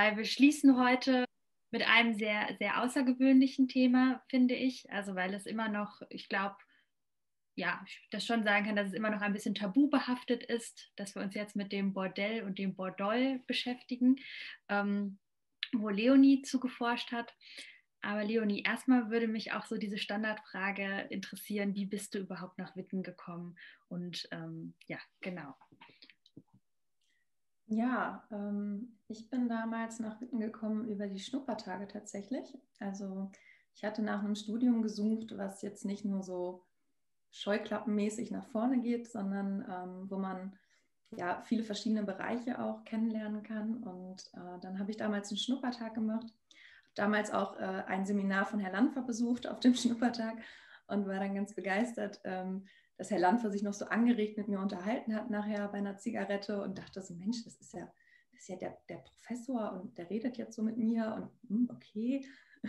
weil wir schließen heute mit einem sehr, sehr außergewöhnlichen Thema, finde ich. Also weil es immer noch, ich glaube, ja, ich das schon sagen kann, dass es immer noch ein bisschen tabu behaftet ist, dass wir uns jetzt mit dem Bordell und dem Bordoll beschäftigen, ähm, wo Leonie zugeforscht hat. Aber Leonie, erstmal würde mich auch so diese Standardfrage interessieren, wie bist du überhaupt nach Witten gekommen? Und ja, genau. Ja, ich bin damals nach Witten gekommen über die Schnuppertage tatsächlich. Also ich hatte nach einem Studium gesucht, was jetzt nicht nur so scheuklappenmäßig nach vorne geht, sondern wo man ja viele verschiedene Bereiche auch kennenlernen kann. Und dann habe ich damals einen Schnuppertag gemacht, habe damals auch ein Seminar von Herrn Landfer besucht auf dem Schnuppertag und war dann ganz begeistert, dass Herr Landfer sich noch so angeregt mit mir unterhalten hat nachher bei einer Zigarette und dachte so, Mensch, das ist ja der Professor und der redet jetzt so mit mir und okay.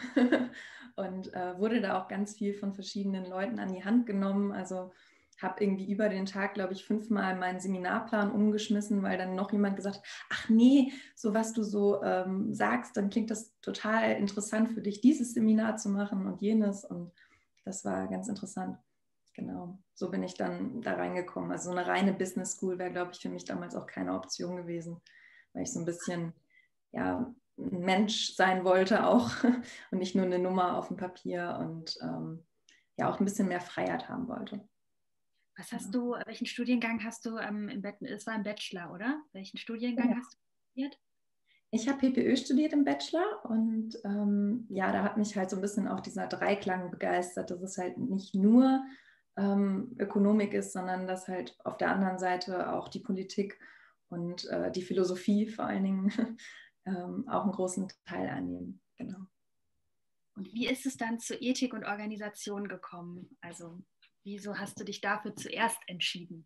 Und wurde da auch ganz viel von verschiedenen Leuten an die Hand genommen. Also habe irgendwie über den Tag, glaube ich, 5-mal meinen Seminarplan umgeschmissen, weil dann noch jemand gesagt hat, ach nee, so was du so sagst, dann klingt das total interessant für dich, dieses Seminar zu machen und jenes. Und das war ganz interessant. Genau, so bin ich dann da reingekommen. Also so eine reine Business School wäre, glaube ich, für mich damals auch keine Option gewesen, weil ich so ein bisschen, ja, ein Mensch sein wollte auch und nicht nur eine Nummer auf dem Papier und ja auch ein bisschen mehr Freiheit haben wollte. Genau. Welchen Studiengang hast du es war im Bachelor, oder? Welchen Studiengang Genau. hast du studiert? Ich habe PPÖ studiert im Bachelor und ja, da hat mich halt so ein bisschen auch dieser Dreiklang begeistert, dass es halt nicht nur Ökonomik ist, sondern dass halt auf der anderen Seite auch die Politik und die Philosophie vor allen Dingen auch einen großen Teil einnehmen. Genau. Und wie ist es dann zu Ethik und Organisation gekommen? Also, wieso hast du dich dafür zuerst entschieden?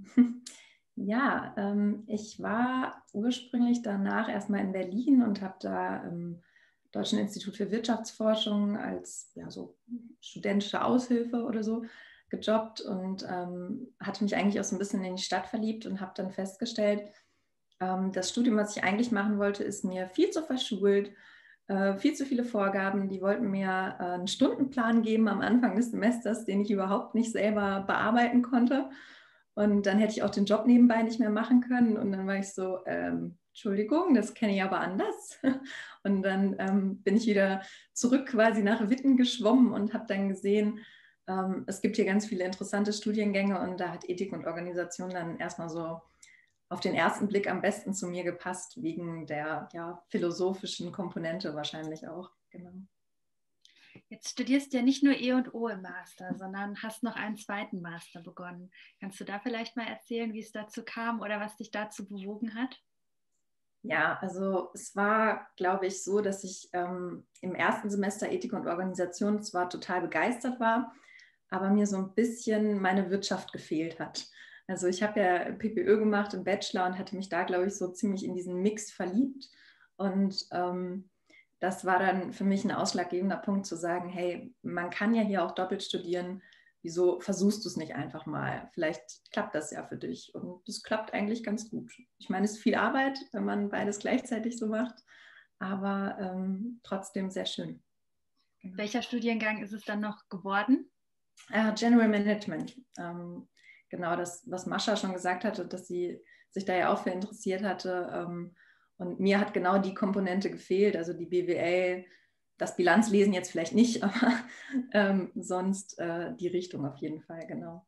Ja, ich war ursprünglich danach erstmal in Berlin und habe da im Deutschen Institut für Wirtschaftsforschung als ja, so studentische Aushilfe oder so gejobbt und hatte mich eigentlich auch so ein bisschen in die Stadt verliebt und habe dann festgestellt, das Studium, was ich eigentlich machen wollte, ist mir viel zu verschult, viel zu viele Vorgaben. Die wollten mir einen Stundenplan geben am Anfang des Semesters, den ich überhaupt nicht selber bearbeiten konnte. Und dann hätte ich auch den Job nebenbei nicht mehr machen können. Und dann war ich so, Entschuldigung, das kenne ich aber anders. Und dann bin ich wieder zurück quasi nach Witten geschwommen und habe dann gesehen, es gibt hier ganz viele interessante Studiengänge und da hat Ethik und Organisation dann erstmal so auf den ersten Blick am besten zu mir gepasst, wegen der ja, philosophischen Komponente wahrscheinlich auch. Genau. Jetzt studierst du ja nicht nur E und O im Master, sondern hast noch einen zweiten Master begonnen. Kannst du da vielleicht mal erzählen, wie es dazu kam oder was dich dazu bewogen hat? Ja, also es war, glaube ich, so, dass ich im ersten Semester Ethik und Organisation zwar total begeistert war, aber mir so ein bisschen meine Wirtschaft gefehlt hat. Also ich habe ja PPÖ gemacht im Bachelor und hatte mich da, glaube ich, so ziemlich in diesen Mix verliebt. Und das war dann für mich ein ausschlaggebender Punkt zu sagen, hey, man kann ja hier auch doppelt studieren. Wieso versuchst du es nicht einfach mal? Vielleicht klappt das ja für dich. Und das klappt eigentlich ganz gut. Ich meine, es ist viel Arbeit, wenn man beides gleichzeitig so macht, aber trotzdem sehr schön. Genau. Welcher Studiengang ist es dann noch geworden? General Management. Genau das, was Mascha schon gesagt hatte, dass sie sich da ja auch für interessiert hatte. Und mir hat genau die Komponente gefehlt, also die BWL, das Bilanzlesen jetzt vielleicht nicht, aber sonst die Richtung auf jeden Fall, genau.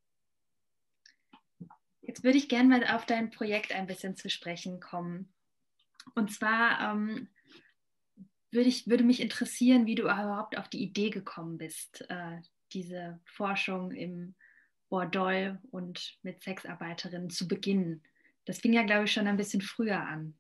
Jetzt würde ich gerne mal auf dein Projekt ein bisschen zu sprechen kommen. Und zwar würde mich interessieren, wie du überhaupt auf die Idee gekommen bist, diese Forschung im Bordell und mit Sexarbeiterinnen zu beginnen. Das fing ja, glaube ich, schon ein bisschen früher an.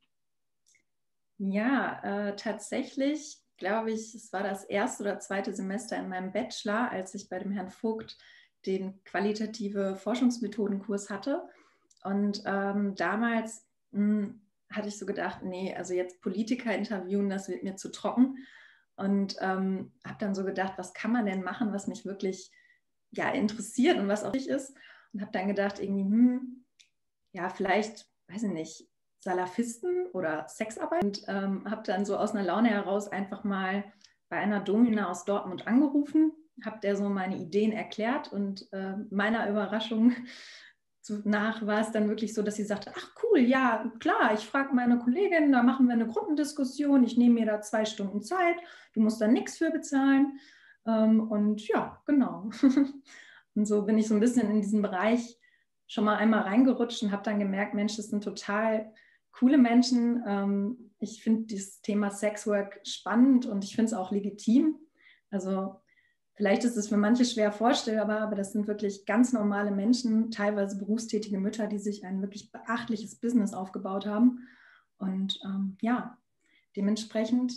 Ja, tatsächlich glaube ich, es war das erste oder zweite Semester in meinem Bachelor, als ich bei dem Herrn Vogt den qualitative Forschungsmethodenkurs hatte. Und damals hatte ich so gedacht, nee, also jetzt Politiker interviewen, das wird mir zu trocken. Und habe dann so gedacht, was kann man denn machen, was mich wirklich ja, interessiert und was auch wichtig ist. Und habe dann gedacht, irgendwie, ja, vielleicht, weiß ich nicht, Salafisten oder Sexarbeit und habe dann so aus einer Laune heraus einfach mal bei einer Domina aus Dortmund angerufen, habe der so meine Ideen erklärt und meiner Überraschung nach war es dann wirklich so, dass sie sagte, ach cool, ja klar, ich frage meine Kollegin, da machen wir eine Gruppendiskussion, ich nehme mir da 2 Stunden Zeit, du musst da nichts für bezahlen und ja, genau. Und so bin ich so ein bisschen in diesen Bereich schon mal einmal reingerutscht und habe dann gemerkt, Mensch, das sind total coole Menschen. Ich finde das Thema Sexwork spannend und ich finde es auch legitim. Also vielleicht ist es für manche schwer vorstellbar, aber das sind wirklich ganz normale Menschen, teilweise berufstätige Mütter, die sich ein wirklich beachtliches Business aufgebaut haben. Und ja, dementsprechend,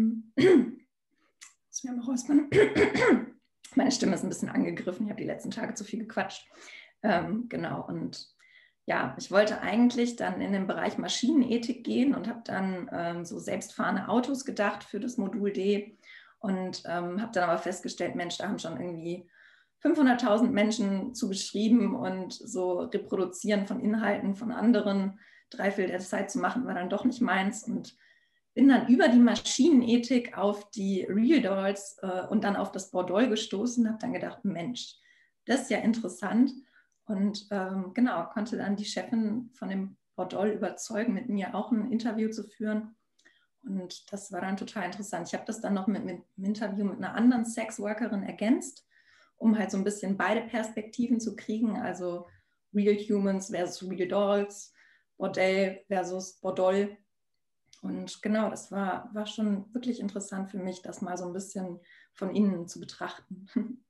muss mir mal räuspern. Meine Stimme ist ein bisschen angegriffen, ich habe die letzten Tage zu viel gequatscht. Genau, und ja, ich wollte eigentlich dann in den Bereich Maschinenethik gehen und habe dann so selbstfahrende Autos gedacht für das Modul D und habe dann aber festgestellt, Mensch, da haben schon irgendwie 500.000 Menschen zugeschrieben und so Reproduzieren von Inhalten von anderen 3/4 der Zeit zu machen, war dann doch nicht meins und bin dann über die Maschinenethik auf die Real Dolls und dann auf das Bordell gestoßen, habe dann gedacht, Mensch, das ist ja interessant. Und genau, konnte dann die Chefin von dem Bordell überzeugen, mit mir auch ein Interview zu führen. Und das war dann total interessant. Ich habe das dann noch mit einem Interview mit einer anderen Sexworkerin ergänzt, um halt so ein bisschen beide Perspektiven zu kriegen, also Real Humans versus Real Dolls, Bordell versus Bordell. Und genau, das war schon wirklich interessant für mich, das mal so ein bisschen von innen zu betrachten.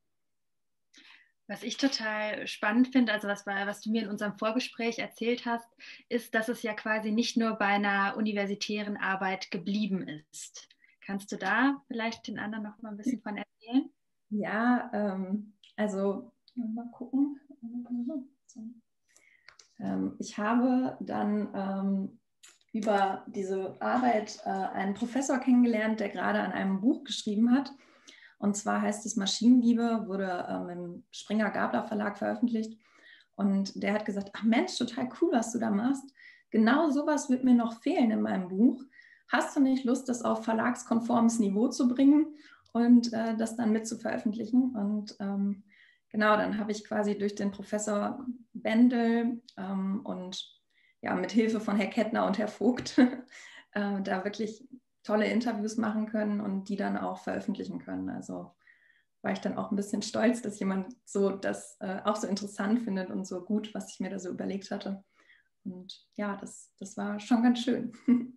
Was ich total spannend finde, also was du mir in unserem Vorgespräch erzählt hast, ist, dass es ja quasi nicht nur bei einer universitären Arbeit geblieben ist. Kannst du da vielleicht den anderen noch mal ein bisschen von erzählen? Ja, also mal gucken. Ich habe dann über diese Arbeit einen Professor kennengelernt, der gerade an einem Buch geschrieben hat. Und zwar heißt es Maschinenliebe, wurde im Springer-Gabler Verlag veröffentlicht. Und der hat gesagt, ach Mensch, total cool, was du da machst. Genau sowas wird mir noch fehlen in meinem Buch. Hast du nicht Lust, das auf verlagskonformes Niveau zu bringen und das dann mit zu veröffentlichen? Und genau, dann habe ich quasi durch den Professor Bendel und ja, mit Hilfe von Herr Kettner und Herr Vogt da wirklich tolle Interviews machen können und die dann auch veröffentlichen können. Also war ich dann auch ein bisschen stolz, dass jemand so das auch so interessant findet und so gut, was ich mir da so überlegt hatte. Und ja, das war schon ganz schön.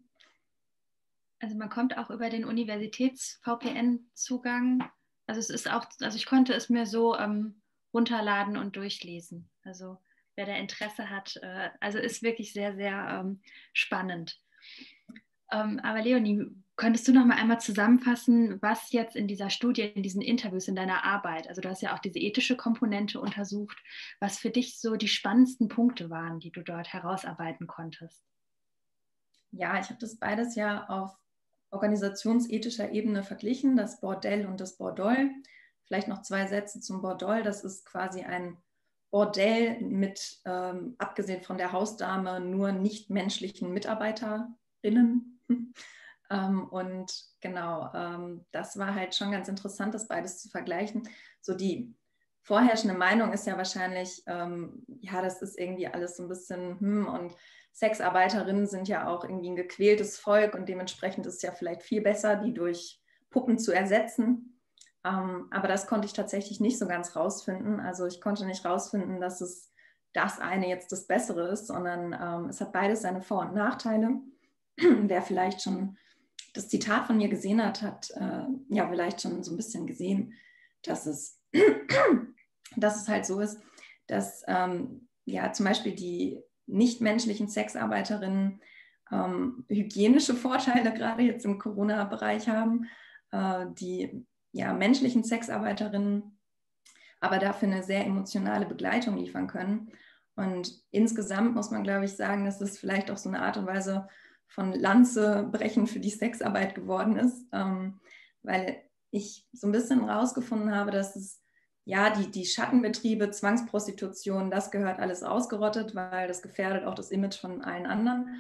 Also man kommt auch über den Universitäts-VPN-Zugang. Also es ist auch, also ich konnte es mir so runterladen und durchlesen. Also wer da Interesse hat, also ist wirklich sehr, sehr spannend. Aber Leonie, könntest du noch mal einmal zusammenfassen, was jetzt in dieser Studie, in diesen Interviews, in deiner Arbeit, also du hast ja auch diese ethische Komponente untersucht, was für dich so die spannendsten Punkte waren, die du dort herausarbeiten konntest? Ja, ich habe das beides ja auf organisationsethischer Ebene verglichen, das Bordell und das Bordell. Vielleicht noch 2 Sätze zum Bordell. Das ist quasi ein Bordell mit, abgesehen von der Hausdame, nur nichtmenschlichen MitarbeiterInnen. Und genau, das war halt schon ganz interessant, das beides zu vergleichen. So die vorherrschende Meinung ist ja wahrscheinlich, ja, das ist irgendwie alles so ein bisschen, und Sexarbeiterinnen sind ja auch irgendwie ein gequältes Volk und dementsprechend ist es ja vielleicht viel besser, die durch Puppen zu ersetzen. Aber das konnte ich tatsächlich nicht so ganz rausfinden. Also ich konnte nicht rausfinden, dass es das eine jetzt das Bessere ist, sondern es hat beides seine Vor- und Nachteile. Wer vielleicht schon das Zitat von mir gesehen hat, hat ja vielleicht schon so ein bisschen gesehen, dass es halt so ist, dass ja zum Beispiel die nichtmenschlichen Sexarbeiterinnen hygienische Vorteile gerade jetzt im Corona-Bereich haben, die ja, menschlichen Sexarbeiterinnen aber dafür eine sehr emotionale Begleitung liefern können. Und insgesamt muss man, glaube ich, sagen, dass es vielleicht auch so eine Art und Weise von Lanze brechen für die Sexarbeit geworden ist, weil ich so ein bisschen rausgefunden habe, dass es ja die Schattenbetriebe, Zwangsprostitution, das gehört alles ausgerottet, weil das gefährdet auch das Image von allen anderen.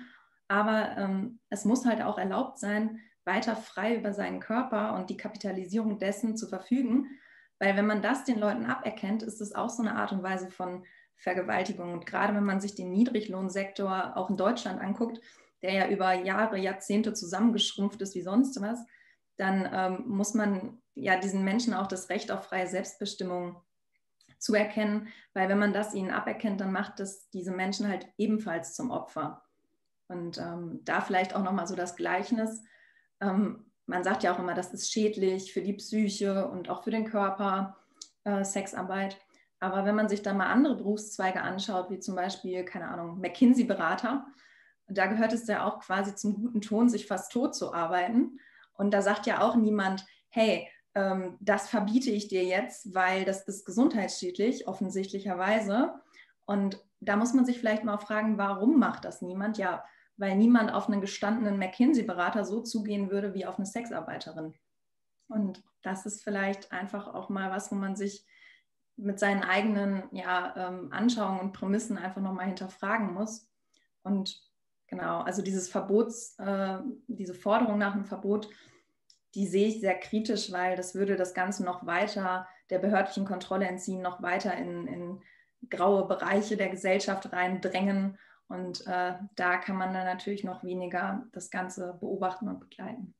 aber es muss halt auch erlaubt sein, weiter frei über seinen Körper und die Kapitalisierung dessen zu verfügen, weil wenn man das den Leuten aberkennt, ist es auch so eine Art und Weise von Vergewaltigung. Und gerade wenn man sich den Niedriglohnsektor auch in Deutschland anguckt, der ja über Jahre, Jahrzehnte zusammengeschrumpft ist wie sonst was, dann muss man ja diesen Menschen auch das Recht auf freie Selbstbestimmung zuerkennen, weil wenn man das ihnen aberkennt, dann macht das diese Menschen halt ebenfalls zum Opfer. Und da vielleicht auch nochmal so das Gleichnis. Man sagt ja auch immer, das ist schädlich für die Psyche und auch für den Körper, Sexarbeit. Aber wenn man sich dann mal andere Berufszweige anschaut, wie zum Beispiel, keine Ahnung, McKinsey-Berater, da gehört es ja auch quasi zum guten Ton, sich fast tot zu arbeiten. Und da sagt ja auch niemand, hey, das verbiete ich dir jetzt, weil das ist gesundheitsschädlich, offensichtlicherweise. Und da muss man sich vielleicht mal fragen, warum macht das niemand? Ja, weil niemand auf einen gestandenen McKinsey-Berater so zugehen würde wie auf eine Sexarbeiterin. Und das ist vielleicht einfach auch mal was, wo man sich mit seinen eigenen Anschauungen und Prämissen einfach nochmal hinterfragen muss. Und genau, also dieses Verbots, diese Forderung nach einem Verbot, die sehe ich sehr kritisch, weil das würde das Ganze noch weiter der behördlichen Kontrolle entziehen, noch weiter in graue Bereiche der Gesellschaft reindrängen. Und da kann man dann natürlich noch weniger das Ganze beobachten und begleiten.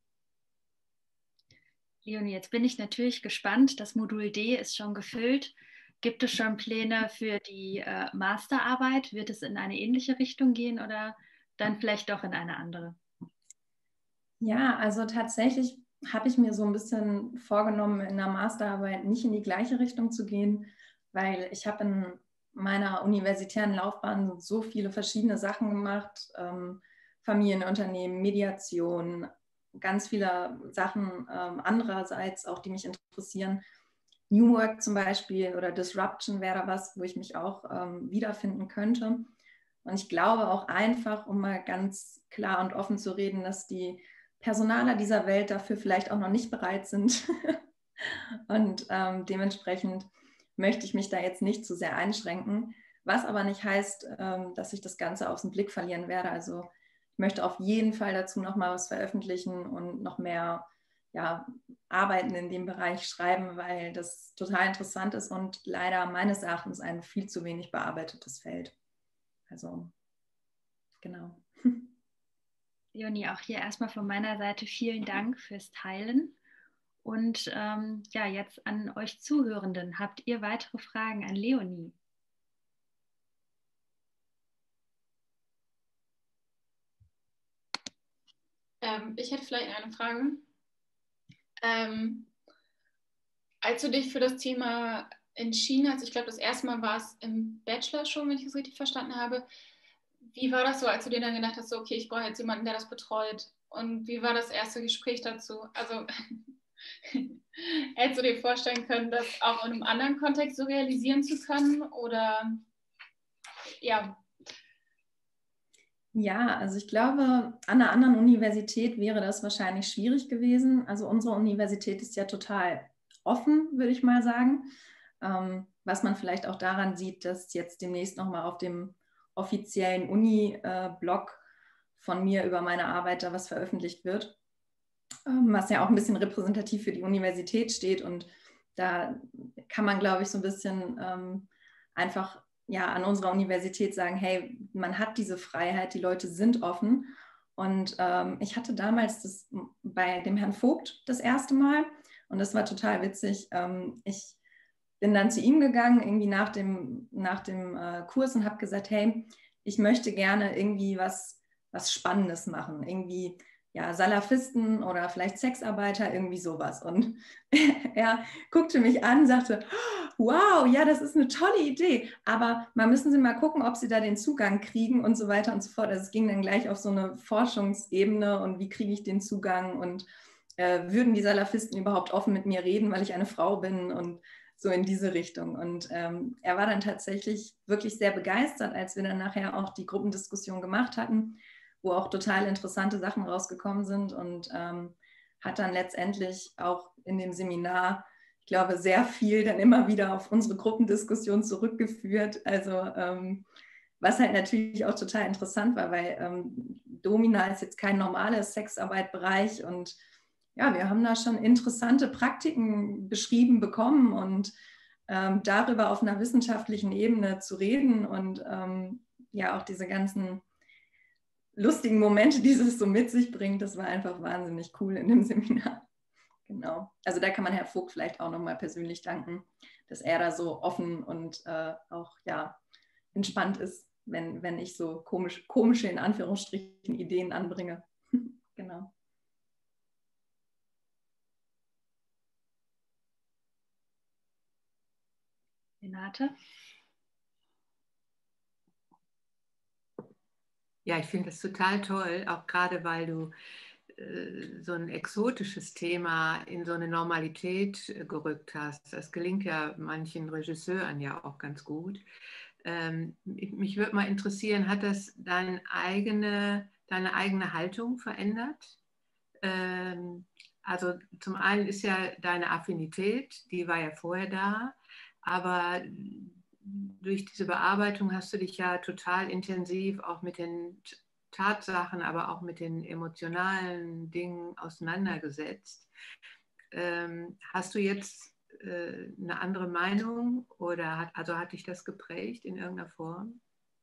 Leonie, jetzt bin ich natürlich gespannt. Das Modul D ist schon gefüllt. Gibt es schon Pläne für die Masterarbeit? Wird es in eine ähnliche Richtung gehen oder dann vielleicht doch in eine andere? Ja, also tatsächlich habe ich mir so ein bisschen vorgenommen, in der Masterarbeit nicht in die gleiche Richtung zu gehen, weil ich habe in meiner universitären Laufbahn so viele verschiedene Sachen gemacht, Familienunternehmen, Mediation, ganz viele Sachen andererseits auch, die mich interessieren. New Work zum Beispiel oder Disruption wäre da was, wo ich mich auch wiederfinden könnte. Und ich glaube auch einfach, um mal ganz klar und offen zu reden, dass die Personaler dieser Welt dafür vielleicht auch noch nicht bereit sind. Und dementsprechend möchte ich mich da jetzt nicht zu sehr einschränken, was aber nicht heißt, dass ich das Ganze aus dem Blick verlieren werde. Also ich möchte auf jeden Fall dazu noch mal was veröffentlichen und noch mehr Arbeiten in dem Bereich schreiben, weil das total interessant ist und leider meines Erachtens ein viel zu wenig bearbeitetes Feld. Also genau. Leonie, auch hier erstmal von meiner Seite vielen Dank fürs Teilen. Und jetzt an euch Zuhörenden. Habt ihr weitere Fragen an Leonie? Ich hätte vielleicht eine Frage. Als du dich für das Thema entschieden hast, ich glaube, das erste Mal war es im Bachelor schon, wenn ich es richtig verstanden habe. Wie war das so, als du dir dann gedacht hast, so, okay, ich brauche jetzt jemanden, der das betreut? Und wie war das erste Gespräch dazu? Also hättest du dir vorstellen können, das auch in einem anderen Kontext so realisieren zu können? Oder ja. Ja, also ich glaube, an einer anderen Universität wäre das wahrscheinlich schwierig gewesen. Also unsere Universität ist ja total offen, würde ich mal sagen. Was man vielleicht auch daran sieht, dass jetzt demnächst nochmal auf dem offiziellen Uni-Blog von mir über meine Arbeit da was veröffentlicht wird, was ja auch ein bisschen repräsentativ für die Universität steht. Und da kann man, glaube ich, so ein bisschen einfach an unserer Universität sagen, hey, man hat diese Freiheit, die Leute sind offen. Und ich hatte damals das bei dem Herrn Vogt das erste Mal und das war total witzig. Ich bin dann zu ihm gegangen, irgendwie nach dem Kurs und habe gesagt, hey, ich möchte gerne irgendwie was Spannendes machen, irgendwie Salafisten oder vielleicht Sexarbeiter, irgendwie sowas. Und er guckte mich an und sagte, wow, ja, das ist eine tolle Idee, aber mal müssen Sie mal gucken, ob Sie da den Zugang kriegen und so weiter und so fort. Also es ging dann gleich auf so eine Forschungsebene und wie kriege ich den Zugang und würden die Salafisten überhaupt offen mit mir reden, weil ich eine Frau bin und so in diese Richtung. Und er war dann tatsächlich wirklich sehr begeistert, als wir dann nachher auch die Gruppendiskussion gemacht hatten, wo auch total interessante Sachen rausgekommen sind und hat dann letztendlich auch in dem Seminar, ich glaube, sehr viel dann immer wieder auf unsere Gruppendiskussion zurückgeführt. Also was halt natürlich auch total interessant war, weil Domina ist jetzt kein normales Sexarbeitbereich und ja, wir haben da schon interessante Praktiken beschrieben bekommen und darüber auf einer wissenschaftlichen Ebene zu reden und ja auch diese ganzen lustigen Momente, die es so mit sich bringt, das war einfach wahnsinnig cool in dem Seminar. Genau. Also da kann man Herr Vogt vielleicht auch nochmal persönlich danken, dass er da so offen und auch ja entspannt ist, wenn ich so komische in Anführungsstrichen Ideen anbringe. Genau. Renate? Ja, ich finde das total toll, auch gerade weil du so ein exotisches Thema in so eine Normalität gerückt hast. Das gelingt ja manchen Regisseuren ja auch ganz gut. Mich würde mal interessieren, hat das deine eigene Haltung verändert? Also zum einen ist ja deine Affinität, die war ja vorher da, aber durch diese Bearbeitung hast du dich ja total intensiv auch mit den Tatsachen, aber auch mit den emotionalen Dingen auseinandergesetzt. Hast du jetzt eine andere Meinung oder hat dich das geprägt in irgendeiner Form?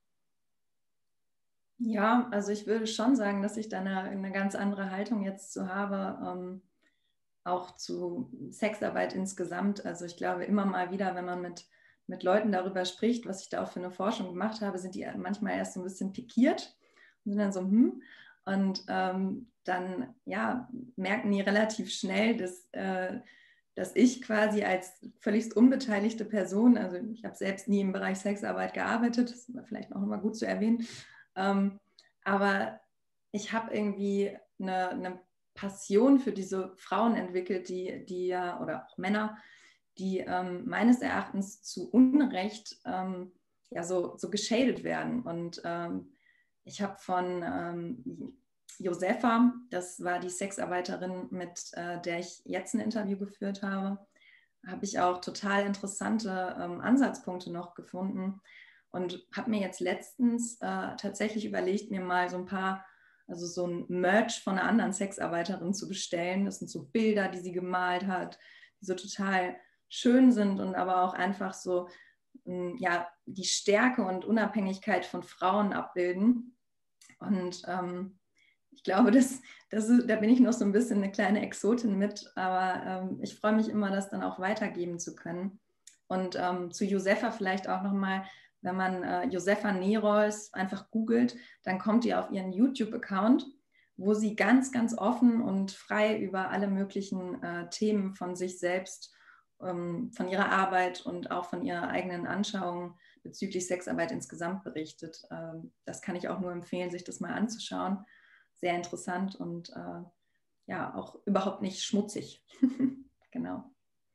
Ja, also ich würde schon sagen, dass ich da eine ganz andere Haltung jetzt zu habe, auch zu Sexarbeit insgesamt. Also ich glaube immer mal wieder, wenn man mit Leuten darüber spricht, was ich da auch für eine Forschung gemacht habe, sind die manchmal erst so ein bisschen pikiert und sind dann so, und dann ja, merken die relativ schnell, dass ich quasi als völligst unbeteiligte Person, also ich habe selbst nie im Bereich Sexarbeit gearbeitet, das ist vielleicht auch nochmal gut zu erwähnen, aber ich habe irgendwie eine Passion für diese Frauen entwickelt, die ja, oder auch Männer, die meines Erachtens zu Unrecht ja so geschadet werden. Und ich habe von Josefa, das war die Sexarbeiterin, mit der ich jetzt ein Interview geführt habe ich auch total interessante Ansatzpunkte noch gefunden und habe mir jetzt letztens tatsächlich überlegt, mir mal also so ein Merch von einer anderen Sexarbeiterin zu bestellen. Das sind so Bilder, die sie gemalt hat, die so total schön sind und aber auch einfach so ja, die Stärke und Unabhängigkeit von Frauen abbilden. Und ich glaube, da bin ich noch so ein bisschen eine kleine Exotin mit, aber ich freue mich immer, das dann auch weitergeben zu können. Und zu Josefa vielleicht auch nochmal, wenn man Josefa Nerols einfach googelt, dann kommt ihr auf ihren YouTube-Account, wo sie ganz, ganz offen und frei über alle möglichen Themen von sich selbst, von ihrer Arbeit und auch von ihrer eigenen Anschauung bezüglich Sexarbeit insgesamt berichtet. Das kann ich auch nur empfehlen, sich das mal anzuschauen. Sehr interessant und ja, auch überhaupt nicht schmutzig. Genau.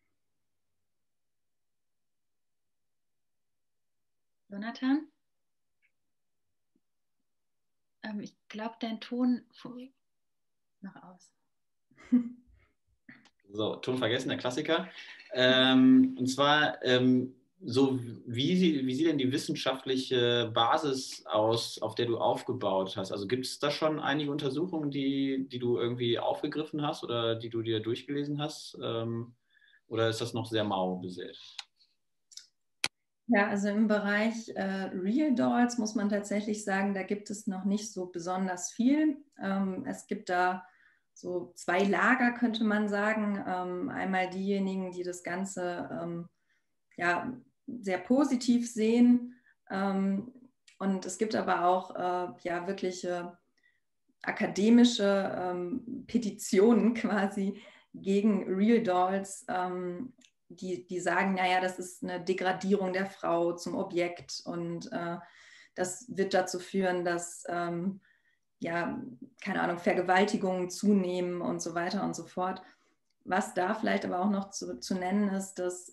Jonathan? Ich glaube, dein Ton noch aus. So, Ton vergessen, der Klassiker. Und zwar, so wie sieht denn die wissenschaftliche Basis aus, auf der du aufgebaut hast? Also gibt es da schon einige Untersuchungen, die du irgendwie aufgegriffen hast oder die du dir durchgelesen hast? Oder ist das noch sehr mau besät? Ja, also im Bereich Real Dolls muss man tatsächlich sagen, da gibt es noch nicht so besonders viel. Es gibt da so zwei Lager, könnte man sagen. Einmal diejenigen, die das Ganze ja, sehr positiv sehen. Und es gibt aber auch ja, wirkliche akademische Petitionen quasi gegen Real Dolls, die sagen, naja, das ist eine Degradierung der Frau zum Objekt und das wird dazu führen, dass ja, keine Ahnung, Vergewaltigungen zunehmen und so weiter und so fort. Was da vielleicht aber auch noch zu nennen ist, dass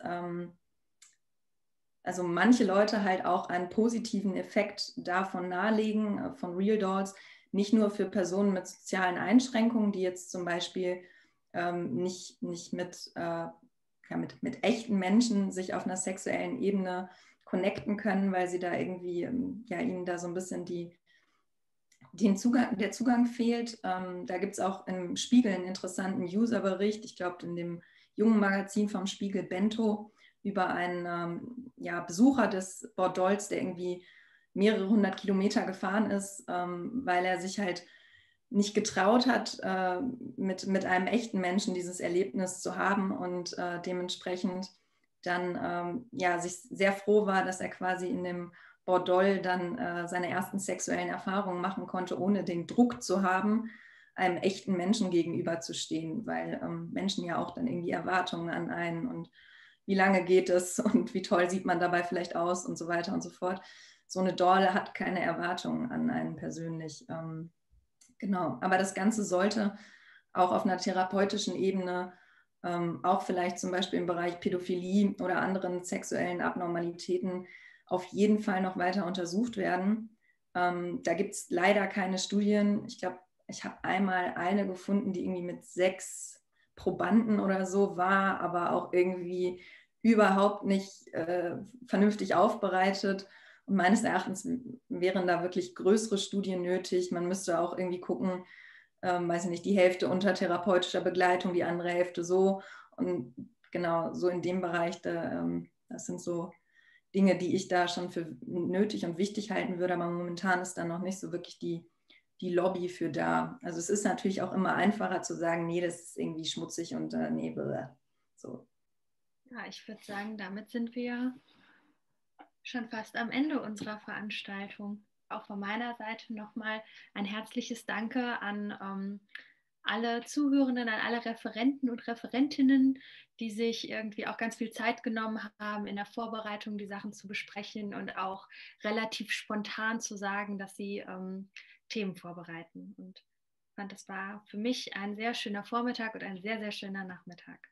also manche Leute halt auch einen positiven Effekt davon nahelegen, von Real Dolls, nicht nur für Personen mit sozialen Einschränkungen, die jetzt zum Beispiel nicht mit echten Menschen sich auf einer sexuellen Ebene connecten können, weil sie da irgendwie ja, ihnen da so ein bisschen die der Zugang fehlt. Da gibt es auch im Spiegel einen interessanten Userbericht, ich glaube in dem jungen Magazin vom Spiegel Bento, über einen Besucher des Bordells, der irgendwie mehrere 100 Kilometer gefahren ist, weil er sich halt nicht getraut hat, mit einem echten Menschen dieses Erlebnis zu haben und dementsprechend dann sich sehr froh war, dass er quasi in dem Bordell dann seine ersten sexuellen Erfahrungen machen konnte, ohne den Druck zu haben, einem echten Menschen gegenüberzustehen, weil Menschen ja auch dann irgendwie Erwartungen an einen und wie lange geht es und wie toll sieht man dabei vielleicht aus und so weiter und so fort. So eine Doll hat keine Erwartungen an einen persönlich. Genau, aber das Ganze sollte auch auf einer therapeutischen Ebene, auch vielleicht zum Beispiel im Bereich Pädophilie oder anderen sexuellen Abnormalitäten, auf jeden Fall noch weiter untersucht werden. Da gibt es leider keine Studien. Ich glaube, ich habe einmal eine gefunden, die irgendwie mit 6 Probanden oder so war, aber auch irgendwie überhaupt nicht vernünftig aufbereitet. Und meines Erachtens wären da wirklich größere Studien nötig. Man müsste auch irgendwie gucken, weiß ich nicht, die Hälfte unter therapeutischer Begleitung, die andere Hälfte so. Und genau, so in dem Bereich, das sind so Dinge, die ich da schon für nötig und wichtig halten würde. Aber momentan ist da noch nicht so wirklich die Lobby für da. Also es ist natürlich auch immer einfacher zu sagen, nee, das ist irgendwie schmutzig und nee, so. Ja, ich würde sagen, damit sind wir schon fast am Ende unserer Veranstaltung. Auch von meiner Seite nochmal ein herzliches Danke an alle Zuhörenden, an alle Referenten und Referentinnen, die sich irgendwie auch ganz viel Zeit genommen haben, in der Vorbereitung die Sachen zu besprechen und auch relativ spontan zu sagen, dass sie Themen vorbereiten. Und ich fand, das war für mich ein sehr schöner Vormittag und ein sehr, sehr schöner Nachmittag.